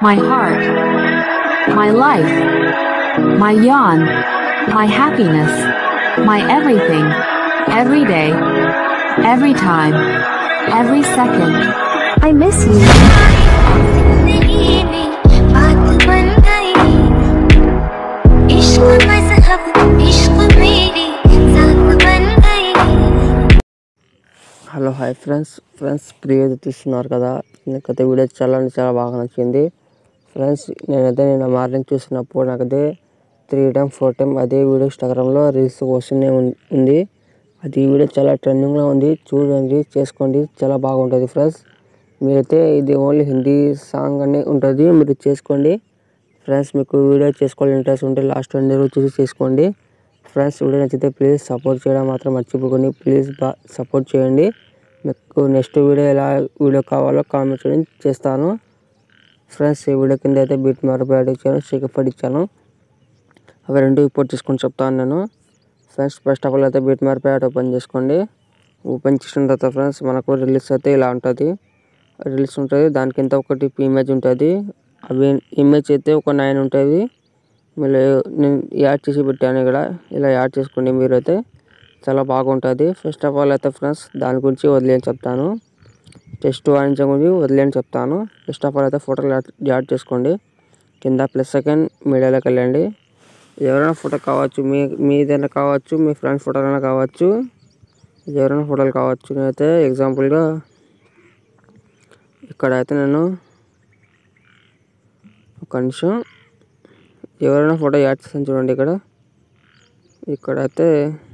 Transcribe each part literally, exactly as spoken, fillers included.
my heart, my life, my yawn, my happiness, my everything, every day, every time, every second. I miss you. Hello hi friends friends ప్రియత చూస్తున్నారు కదా, నాకైతే video చాలా చాలా బాగా నచ్చింది ఫ్రెండ్స్. నేనైతే నేను మార్నింగ్ చూసినప్పుడు నాకైతే త్రీ టైమ్ ఫోర్ టైమ్ అదే వీడియో ఇన్స్టాగ్రామ్లో రీల్స్ వస్తూనే ఉంది. అది వీడియో చాలా ట్రెండింగ్లో ఉంది, చూడండి చేసుకోండి, చాలా బాగుంటుంది ఫ్రెండ్స్. మీరైతే ఇది ఓన్లీ హిందీ సాంగ్ అని ఉంటుంది, మీరు చేసుకోండి ఫ్రెండ్స్. మీకు వీడియో చేసుకోవాలి ఇంట్రెస్ట్ ఉంటే లాస్ట్ వన్ ఇయర్ చూసి చేసుకోండి ఫ్రెండ్స్. వీడియో నచ్చితే ప్లీజ్ సపోర్ట్ చేయడం మాత్రం మర్చిపోకండి, ప్లీజ్ బా సపోర్ట్ చేయండి. మీకు నెక్స్ట్ వీడియో ఎలా వీడియో కావాలో కామెంట్ చేయండి, చేస్తాను ఫ్రెండ్స్. ఈ వీడియో కింద అయితే బీట్ మార్పు యాడ్ ఇచ్చాను, షేక్ ఇచ్చాను, అవి రెండు ఇంపోర్ట్ చేసుకొని చెప్తాను నేను ఫ్రెండ్స్. ఫస్ట్ ఆఫ్ ఆల్ అయితే బీట్ మార్పు యాడ్ ఓపెన్ చేసుకోండి. ఓపెన్ చేసిన తర్వాత ఫ్రెండ్స్ మనకు రిలీజ్ అయితే ఇలా ఉంటుంది, రిలీజ్ ఉంటుంది. దాని కింద ఒకటి ఇమేజ్ ఉంటుంది, అవి ఇమేజ్ అయితే ఒక నైన్ ఉంటుంది. మీరు నేను యాడ్ చేసి పెట్టాను ఇక్కడ, ఇలా యాడ్ చేసుకోండి మీరైతే, చాలా బాగుంటుంది. ఫస్ట్ ఆఫ్ ఆల్ అయితే ఫ్రెండ్స్ దాని గురించి వదిలేని చెప్తాను, టెస్ట్ వాయించడం గురించి వదిలేని చెప్తాను. ఫస్ట్ ఆఫ్ ఆల్ అయితే ఫోటోలు యాడ్ చేసుకోండి. కింద ప్లస్ సెకండ్ మీడియాలోకి వెళ్ళండి. ఎవరైనా ఫోటో కావచ్చు, మీ మీదైనా కావచ్చు, మీ ఫ్రెండ్ ఫోటోలైనా కావచ్చు, ఎవరైనా ఫోటోలు కావచ్చు. నేనైతే ఎగ్జాంపుల్గా ఇక్కడైతే నేను ఒక నిమిషం ఎవరైనా ఫోటో యాడ్ చేస్తాను చూడండి. ఇక్కడ ఇక్కడైతే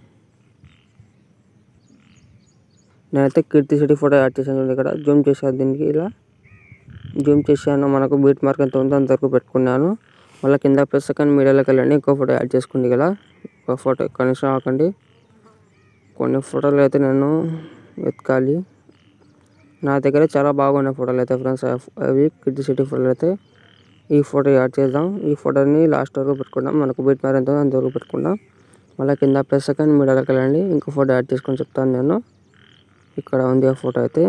నేనైతే కీర్తి సిటీ ఫోటో యాడ్ చేశాను చూడండి. ఇక్కడ జూమ్ చేశాను, దీనికి ఇలా జూమ్ చేశాను. మనకు బీట్ మార్క్ ఎంత ఉందో అంతవరకు పెట్టుకున్నాను. మళ్ళీ కింద ప్లస్ సెకండ్ మీడియాలోకి వెళ్ళండి, ఇంకో ఫోటో యాడ్ చేసుకోండి. ఇలా ఒక ఫోటో కనీసం ఆకండి, కొన్ని ఫోటోలు అయితే నేను వెతకాలి. నా దగ్గర చాలా బాగున్నాయి ఫోటోలు అయితే ఫ్రెండ్స్, అవి కీర్తి సిటీ ఫోటోలు అయితే. ఈ ఫోటో యాడ్ చేద్దాం, ఈ ఫోటోని లాస్ట్ వరకు పెట్టుకుందాం, మనకు బీట్ మార్క్ ఎంత ఉందో అంతవరకు పెట్టుకుందాం. మళ్ళీ కింద ప్లస్ సెకండ్ మీడియాలోకి వెళ్ళండి, ఇంకో ఫోటో యాడ్ చేసుకొని చెప్తాను నేను. ఇక్కడ ఉంది ఆ ఫోటో అయితే,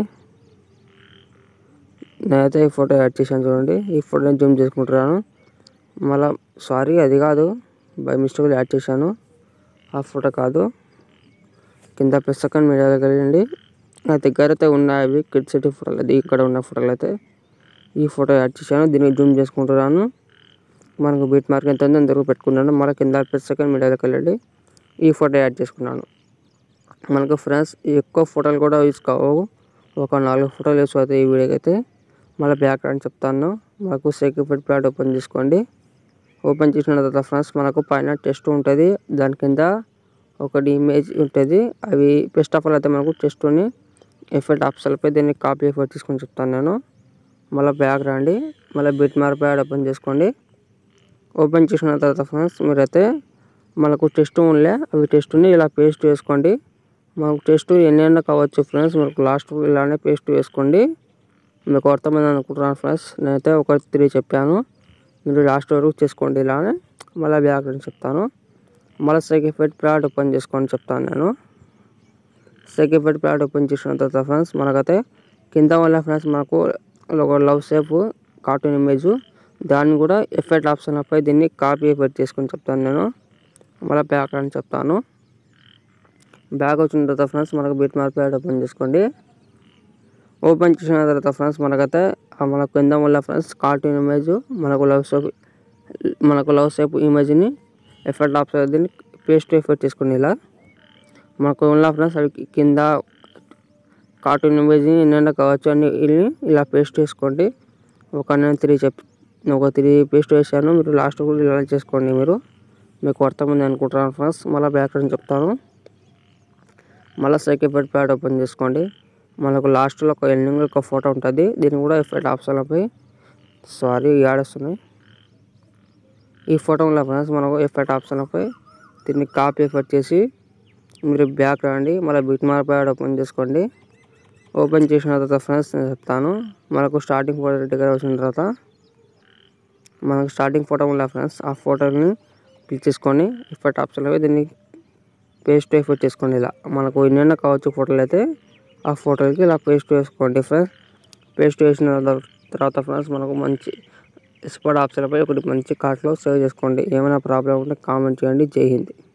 నేనైతే ఈ ఫోటో యాడ్ చేశాను చూడండి. ఈ ఫోటోని జూమ్ చేసుకుంటున్నాను. మళ్ళీ సారీ అది కాదు, బై మిస్టేక్లో యాడ్ చేశాను, ఆ ఫోటో కాదు. కింద ప్లస్ సెకండ్ మీడియాలోకి వెళ్ళండి, నా దగ్గర అయితే ఉన్నాయి అవి కిడ్ సిటీ ఫోటోలు, అది ఇక్కడ ఉన్న ఫోటోలు అయితే. ఈ ఫోటో యాడ్ చేశాను, దీన్ని జూమ్ చేసుకుంటున్నాను. మనకు బీట్ మార్క్ ఎంత ఉందో అంతవరకు పెట్టుకున్నాను. మళ్ళీ కింద ప్లస్ సెకండ్ మీడియాలోకి వెళ్ళండి, ఈ ఫోటో యాడ్ చేసుకున్నాను. మనకు ఫ్రెండ్స్ ఎక్కువ ఫోటోలు కూడా యూజ్ కావు, ఒక నాలుగు ఫోటోలు యూజ్ అవుతాయి ఈ వీడియోకి అయితే. మళ్ళీ బ్యాక్ అని చెప్తాను. మనకు సెక్యూరిటీ ప్లాట్ ఓపెన్ చేసుకోండి. ఓపెన్ చేసిన తర్వాత ఫ్రెండ్స్ మనకు పైన టెస్ట్ ఉంటుంది, దాని కింద ఒకటి ఇమేజ్ ఉంటుంది. అవి ఫస్ట్ ఆఫ్ ఆల్ అయితే మనకు టెస్ట్ని ఎఫెక్ట్ ఆప్షన్పై దీన్ని కాపీ ఎఫెక్ట్ తీసుకొని చెప్తాను నేను. మళ్ళీ బ్యాక్ రండి, మళ్ళీ బీట్ మార్పు యాడ్ ఓపెన్ చేసుకోండి. ఓపెన్ చేసిన తర్వాత ఫ్రెండ్స్ మీరైతే మనకు టెస్ట్ ఉండే అవి టెస్ట్ని ఇలా పేస్ట్ వేసుకోండి. మనకు టెస్ట్ ఎన్నైనా కావచ్చు ఫ్రెండ్స్, మనకు లాస్ట్ ఇలానే పేస్ట్ వేసుకోండి. మీకు అర్థమైంది అనుకుంటున్నాను ఫ్రెండ్స్, నేనైతే ఒక త్రీ చెప్పాను, మీరు లాస్ట్ వరకు చేసుకోండి ఇలానే. మళ్ళీ బ్యాక్ అని చెప్తాను. మళ్ళీ సెక్యూరిటీ ప్లాట్ ఓపెన్ చేసుకొని చెప్తాను నేను. సెక్యూరిటీ ప్లాట్ ఓపెన్ చేసిన తర్వాత ఫ్రెండ్స్ మనకైతే కింద వల్ల ఫ్రెండ్స్ మనకు ఒక లవ్ షేప్ కార్టూన్ ఇమేజ్, దాన్ని కూడా ఎఫెక్ట్ ఆప్షన్పై దీన్ని కాపీ ఎఫెక్ట్ చేసుకొని చెప్తాను నేను. మళ్ళీ బ్యాక్ అని చెప్తాను. బ్యాక్ వచ్చిన తర్వాత ఫ్రెండ్స్ మనకు బీట్ మార్క్ యాడ్ ఓపెన్ చేసుకోండి. ఓపెన్ చేసిన తర్వాత ఫ్రెండ్స్ మనకైతే మనకు కింద వల్ల ఫ్రెండ్స్ కార్టూన్ ఇమేజ్, మనకు లవ్ షేప్ మనకు లవ్ షేప్ ఇమేజ్ని ఎఫెక్ట్ ఆప్షన్ దీన్ని పేస్ట్ ఎఫెక్ట్ చేసుకోండి. ఇలా మనకు ఉన్న ఫ్రెండ్స్ అవి కింద కార్టూన్ ఇమేజ్ని ఎన్నైనా కావచ్చు అన్ని ఇలా పేస్ట్ చేసుకోండి. ఒక నేను త్రీ చెప్ ఒక త్రీ పేస్ట్ వేసాను, మీరు లాస్ట్ కూడా ఇలా చేసుకోండి. మీరు మీకు అర్థమైంది అనుకుంటున్నాను ఫ్రెండ్స్. మళ్ళీ బ్యాక్ అని చెప్తాను. మళ్ళీ సెక్యూరిటీ ప్లాట్ ఓపెన్ చేసుకోండి. మనకు లాస్ట్లో ఒక ఎండింగ్లో ఒక ఫోటో ఉంటుంది, దీన్ని కూడా ఎఫెక్ట్ ఆప్షన్లపై సారీ యాడ్ వస్తున్నాయి. ఈ ఫోటో ఉన్న ఫ్రెండ్స్ మనకు ఎఫెక్ట్ ఆప్షన్లపై దీన్ని కాపీ ఎఫెక్ట్ చేసి మీరు బ్యాక్ రండి. మళ్ళీ బీట్ మార్క్ యాడ్ ఓపెన్ చేసుకోండి. ఓపెన్ చేసిన తర్వాత ఫ్రెండ్స్ నేను చెప్తాను. మనకు స్టార్టింగ్ ఫోటో దగ్గర వచ్చిన తర్వాత మనకు స్టార్టింగ్ ఫోటో ఉందా ఫ్రెండ్స్, ఆ ఫోటోని క్లిక్ చేసుకొని ఎఫెక్ట్ ఆప్షన్లో దీన్ని పేస్ట్ ఎఫెక్ట్ చేసుకోండి. ఇలా మనకు ఎన్నైనా కావచ్చు ఫోటోలు అయితే, ఆ ఫోటోకి ఇలా పేస్ట్ వేసుకోండి ఫ్రెండ్స్. పేస్ట్ వేసిన తర్వాత ఫ్రెండ్స్ మనకు మంచి ఎక్స్పోర్ట్ ఆప్షన్పై ఒకటి మంచి కార్ట్లో సేవ్ చేసుకోండి. ఏమైనా ప్రాబ్లం ఉంటే కామెంట్ చేయండి. జై హింద్.